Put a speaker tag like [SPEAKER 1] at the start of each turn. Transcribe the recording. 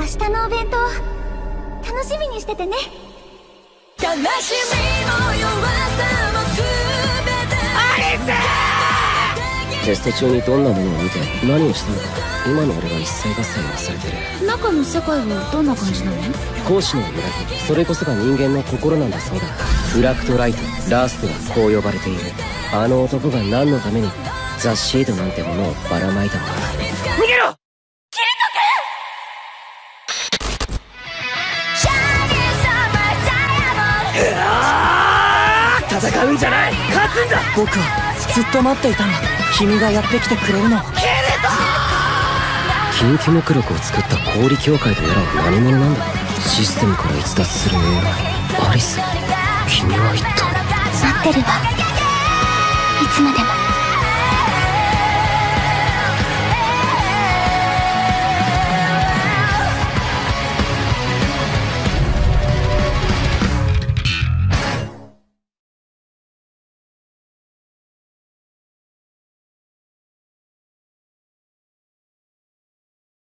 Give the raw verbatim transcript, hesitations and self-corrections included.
[SPEAKER 1] 明日のお弁当楽しみにしててね。悲しみも弱さもすべてアリス！
[SPEAKER 2] テスト中にどんなものを見て何をしたのか今の俺は一切合切忘れてる。
[SPEAKER 1] 中の世界はどんな感じなの？
[SPEAKER 2] 講師の裏切り、それこそが人間の心なんだそうだ。フラクトライト、ラーストはこう呼ばれている。あの男が何のためにザ・シードなんてものをばらまいたのか。逃げろ！戦うんじゃない、勝つんだ。
[SPEAKER 3] 僕はずっと待っていたんだ。君がやってきてくれるのを。
[SPEAKER 2] 近畿目録を作った氷協会とやらは何者なんだ。システムから逸脱する エーアイ。アリス、君は一体。
[SPEAKER 1] 待ってるわ、いつまでも。